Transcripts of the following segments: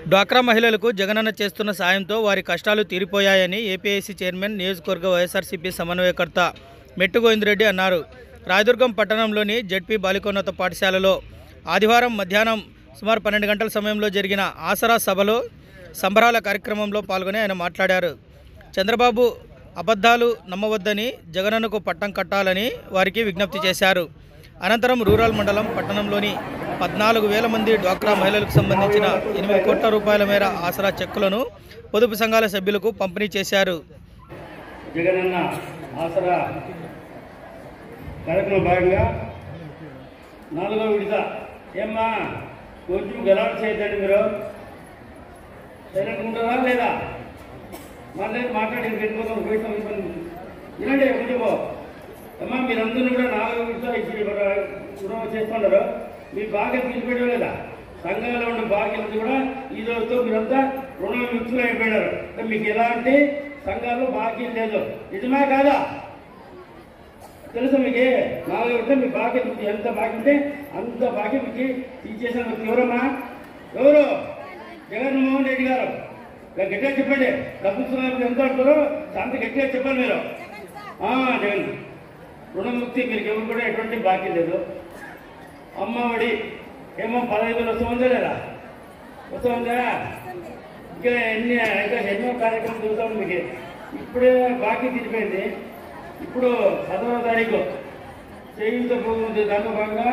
డ్వాక్రా మహిళలకు జగనన్న చేస్తున్న సాయంతో వారి కష్టాలు తీరిపోయాయని ఏపీఐసీ చైర్మన్, నియోజకవర్గ వైఎస్ఆర్సీపీ సమన్వయకర్త మెట్టు గోవిందరెడ్డి అన్నారు. రాయదుర్గం పట్టణంలోని జెడ్పీ బాలికోన్నత పాఠశాలలో ఆదివారం మధ్యాహ్నం సుమారు 12 గంటల సమయంలో జరిగిన ఆసరా సభలో సంబరాల కార్యక్రమంలో పాల్గొని ఆయన మాట్లాడారు. చంద్రబాబు అబద్ధాలు నమ్మవద్దని, జగనన్నకు పట్టం కట్టాలని వారికి విజ్ఞప్తి చేశారు. అనంతరం రూరల్ మండలం పట్టణంలోని 14,000 మంది డ్వాక్రా మహిళలకు సంబంధించిన 8 కోట్ల రూపాయల మేర ఆసరా చెక్కులను పొదుపు సంఘాల సభ్యులకు పంపిణీ చేశారు. జగనన్న ఆసరా కార్యక్రమం భాగంగా 4వ విడత ఏమ్మా కొంచెం గలాట్ చేయద్దండి, మీరు సైలెంట్ ఉంటారా లేదా? మాట్లాడి వెళ్ళిపోతాం, వినండి కొంచెం. అమ్మా మీరందరూ కూడా 4వ విడత రుణం చేస్తున్నారు. మీ బాగా తీసిపెట్టడం లేదా? సంఘంలో ఉన్న బాధ్యత కూడా ఈ రోజుతో మీరంతా రుణం విముక్తులు అయిపోయినారు. మీకు ఎలాంటి సంఘాల్లో బాధ్యత లేదు. నిజమే కాదా? తెలుసా మీకు? 4వ విడత మీ బాధ్యత ఎంత బాధ్యత అంత బాధ్యత మీకు తీసేసిన వ్యక్తి ఎవరమ్మా? ఎవరు? జగన్మోహన్ రెడ్డి గారు. గట్టిగా చెప్పండి. డబ్బులు ఎంత అంటారో అంత గట్టిగా చెప్పండి మీరు. జగన్ రుణముక్తి మీకు ఎవరు కూడా ఎటువంటి బాకీ లేదు. అమ్మఒడి ఏమో 15,000 వస్తుందా లేదా? వస్తుందా? ఇంకా ఎన్నో కార్యక్రమం చూస్తాం మీకు. ఇప్పుడే బాకీ తీరిపోయింది. ఇప్పుడు 10వ తారీఖు చేయూత పోతుంది. దాంట్లో భాగంగా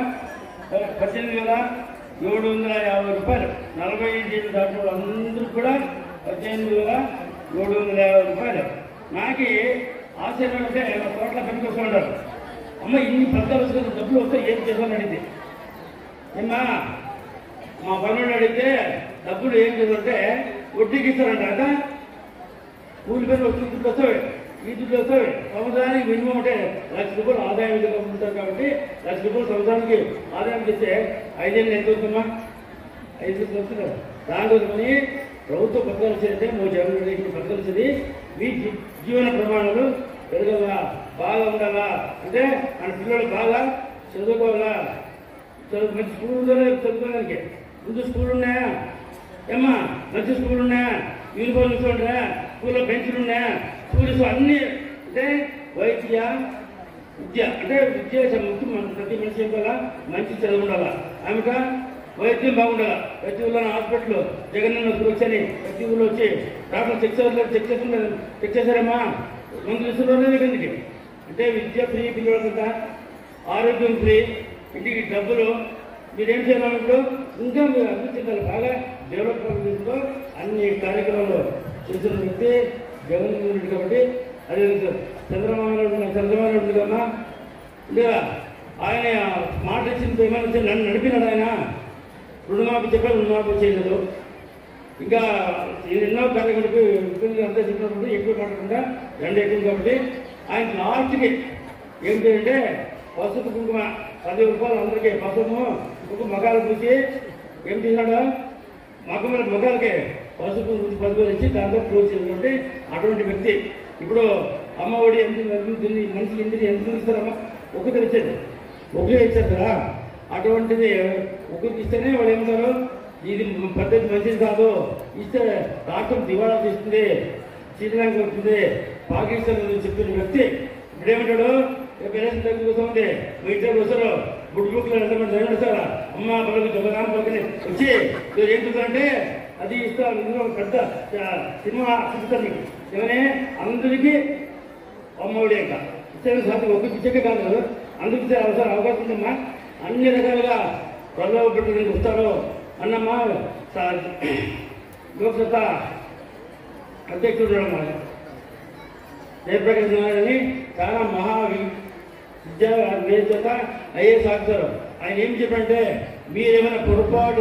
18,750 రూపాయలు 45 దాంట్లో అందరూ కూడా 18,750 రూపాయలు. నాకు ఆశ్చర్యం అంటే తోటల పనికి వస్తూ ఉంటారు. అమ్మ ఇన్ని పథకాలు వస్తుంది, డబ్బులు వస్తే ఏం చేస్తామని అడిగితే ఏమ్మా మా పనులు అడిగితే డబ్బులు ఏం చేస్తారంటే వడ్డీకి ఇస్తారంట. కదా కూలి పని వచ్చి దుడ్లు వస్తాయి, ఈ దుడ్లు వస్తాయి. సంవత్సరానికి మినిమం అంటే 1,00,000 రూపాయలు ఆదాయం ఉంటారు. కాబట్టి 1,00,000 రూపాయలు సంవత్సరానికి ఆదాయం చేస్తే 5 ఏళ్ళు ఎంత అవుతుందమ్మా? 5 లక్షలు వస్తుంది కదా. దానికోసమని ప్రభుత్వ పథకాలు వచ్చేదంటే జగన్ రెడ్డి పథకాలు వచ్చేది మీ జీవన ప్రమాణాలు పెరగాలా, బాగా ఉండాలా, అంటే మన పిల్లలు బాగా చదువుకోవాలా. మంచి స్కూల్ చదువుకోవడానికి ముందు స్కూల్ ఉన్నాయా? ఏమ్మా మంచి స్కూల్ ఉన్నాయా? యూనిఫామ్స్ ఉన్నాయా? స్కూల్లో బెంచ్లు ఉన్నాయా? స్కూల్స్ అన్నీ అంటే వైద్య విద్య అంటే విద్య ముఖ్యం. ప్రతి మనిషి చెప్పాలా మంచి చదువు ఉండాలా, ఆమెక వైద్యం బాగుండాలా. ప్రతి ఊళ్ళో హాస్పిటల్ జగనన్న వచ్చని ప్రతి ఊళ్ళో వచ్చి డాక్టర్ చెక్ చేశారమ్మా. మందులు ఇస్తున్నారు కిందకి. అంటే విద్య ఫ్రీ, పిల్లలకంతా ఆరోగ్యం ఫ్రీ, ఇంటికి డబ్బులు. మీరేం చేయాలి ఇప్పుడు? ఇంకా మీరు అభివృద్ధి చెందాలి, బాగా డెవలప్మెంట్ అన్ని కార్యక్రమాలు చేసిన వ్యక్తి జగన్మోహన్ రెడ్డి. కాబట్టి అదే చంద్రబాబు నాయుడు కన్నా లేదా ఆయన మాట ఇచ్చిన ఏమైనా నన్ను నడిపినాడు. ఆయన రుణమాఫీ చెప్పారు, రుణమాఫీ చేయలేదు. ఇంకా ఎన్నో కార్యక్రమాలకు అంతా చెప్పినప్పుడు ఎక్కువ మాట్లాడకుండా ఎండ ఎక్కువ. కాబట్టి ఆయన లాస్ట్కి ఏం చేయంటే పసుపు కుంకుమ 10 రూపాయలు అందరికీ పసుపు కుంకుమ మగాలు పూసి ఏం చేసినాడు? మగాలకి పసుపు 10 రూపాయలు ఇచ్చి దాంతో క్లోజ్ చేసినటువంటి అటువంటి వ్యక్తి. ఇప్పుడు అమ్మఒడి మనిషికి ఎంత ఇస్తారమ్మా? ఒకటి ఇచ్చేది, ఒకటే ఇచ్చారు కదా. అటువంటిది ఒకరికి ఇస్తేనే వాళ్ళు ఏమంటారు, ఇది పద్ధతి మంచిది కాదు, ఇస్తే రాష్ట్రం దివాళా తీస్తుంది, శ్రీలంక వస్తుంది, పాకిస్తాన్ చెప్పిన వ్యక్తి ఇప్పుడు ఏమంటాడు? పేరెంట్స్ దగ్గర వస్తుంది, మీ ఇంట్లో వస్తారు, బుక్లు ఎంతమంది వస్తారా? అమ్మ పలుకు జగనామ పలుకుని వచ్చి మీరు ఏం చూస్తారంటే అది ఇస్తారు. ఇందులో పెద్ద సినిమా చూపిస్తారు మీకు. ఏమని అందరికీ అమ్మఒడి అంట ఇచ్చారు. సార్ ఒకరికి ఇచ్చే కాదు, అందరికి అవసరం అవకాశం ఉందమ్మా. అన్ని రకాలుగా ప్రజలు పెట్టుకుని వస్తారు అన్నమ్మా. లోక్సభ అధ్యక్షుడు జయప్రకాష్ నాయుడు చాలా విద్యావేత్త, ఐఏఎస్ ఆఫీసర్. ఆయన ఏం చెప్పంటే మీరేమైనా పొరపాటు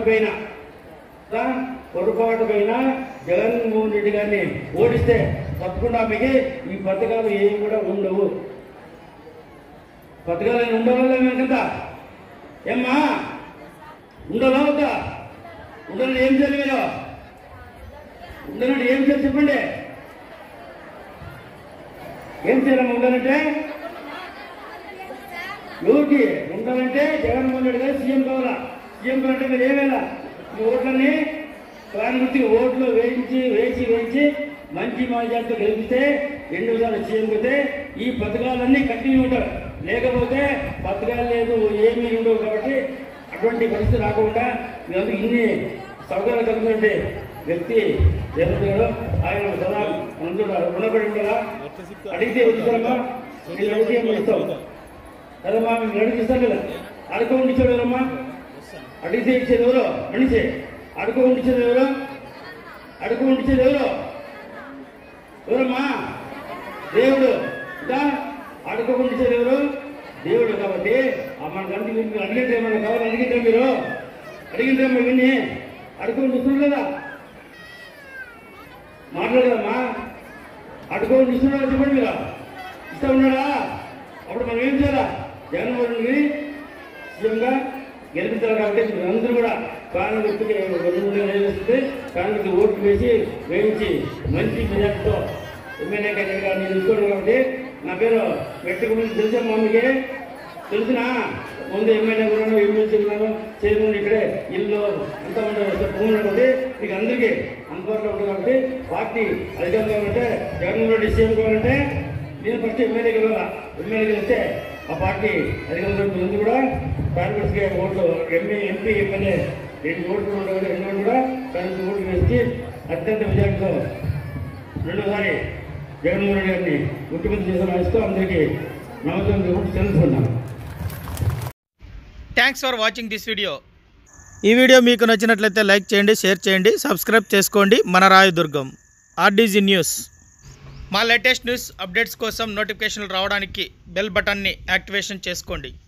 పైన జగన్మోహన్ రెడ్డి గారిని ఓడిస్తే తప్పకుండా మీకు ఈ పథకాలు ఏమి కూడా ఉండవు. పథకాలు ఉండాలి కదా ఏమ్మా? ఉండలా వద్దా? ఉండాలని ఏం చేయాలి మీరు? ఉండాలంటే ఏం చేయాలి చెప్పండి? ఏం చేయాలమ్మా ఉండాలంటే? ఎవరికి ఉండాలంటే జగన్మోహన్ రెడ్డి గారు సీఎం కావాలా. సీఎం కావాలంటే మీరు ఏమైనా మీ ఓట్లని ప్లాన్ గుర్తి వేయించి మంచి మెజార్టీతో గెలిపిస్తే రెండోసారి సీఎం అయితే ఈ పథకాలన్నీ కంటిన్యూ ఉంటారు. లేకపోతే పథకాలు లేదు ఏమీ ఉండవు. కాబట్టి అటువంటి పరిస్థితి రాకుండా మీరందరూ ఇన్ని సౌకర్యాలు కలిగినటువంటి వ్యక్తి జగన్ గారు. ఆయన సదా రుణపడి ఉండగా అడిగితే వచ్చారమ్మా, మీరు అడిగితే మేము ఇస్తాం కదమ్మా, మేము అడిగిస్తాం కదా. అడుకోండి ఇచ్చాడు ఎవరమ్మా? అడిగితే ఇచ్చేది ఎవరో మనిషి. అడుకోండి ఇచ్చేది ఎవరో? అడుకోండి ఇచ్చేది ఎవరో? ఎవరమ్మా? దేవుడు. ఇంకా అడుకోకుండా ఇచ్చేది ఎవరు? దేవుడు. కాబట్టి మనకంటే మీరు అడిగితే ఏమన్నా కావాలి? అడిగితే మీరు అడిగితే ఇవన్నీ అడుకోండి ఇస్తుంది కదా, మాట్లాడదమ్మా. అడుకోండి ఇస్తున్నారా చెప్పండి. మీరు ఇస్తా ఉన్నాడా? అప్పుడు మనం ఏం చేయాలా? జగన్మోహన్ రెడ్డిని సీఎంగా గెలిపించాలి. కాబట్టి అందరూ కూడా ఫ్యాన్ గుర్తుకి వేస్తుంది. ఫ్యాన్ గుర్తు ఓట్లు వేయించి మంచి మెజార్టీతో ఎమ్మెల్యే క్యాండిడేట్గా నేను తీసుకోవడం. కాబట్టి నా పేరు మెట్టు గురించి తెలుసమ్మా, మీకు తెలిసినా? ముందు ఎమ్మెల్యే ఉన్నాను, ఎమ్మెల్సీ ఉన్నాను, చైర్మన్ ఇక్కడే ఇల్లు అంతా ఉండే భూములు కాబట్టి మీకు అందరికీ అందుబాటులో ఉంటుంది. కాబట్టి పార్టీ అధికారం కావాలంటే జగన్మోహన్ రెడ్డి సీఎం కావాలంటే నేను ఫస్ట్ ఎమ్మెల్యేకి వెళ్ళాలా. ఎమ్మెల్యేకి వెళ్తే ఆ పార్టీ అధికారంలో ముందు కూడా కాంగ్రెస్కి ఓట్లు ఎంపీ ఎమ్మెల్యే 2 ఓట్లు ఉండవు. 2 ఓట్లు కూడా కాంగ్రెస్ ఓట్లు వేసి అత్యంత మెజార్టీతో రెండోసారి జగన్మోహన్ రెడ్డి గారిని ముఖ్యమంత్రి చేసిన ఇస్తూ అందరికీ నమస్కారం తెలుసుకున్నాను. Thanks for watching this video. ఈ వీడియో మీకు నచ్చినట్లయితే లైక్ చేయండి, షేర్ చేయండి, సబ్స్క్రైబ్ చేసుకోండి. మన రాయదుర్గం ఆర్డీజీ న్యూస్. మా లేటెస్ట్ న్యూస్ అప్డేట్స్ కోసం నోటిఫికేషన్లు రావడానికి బెల్ బటన్ని యాక్టివేషన్ చేసుకోండి.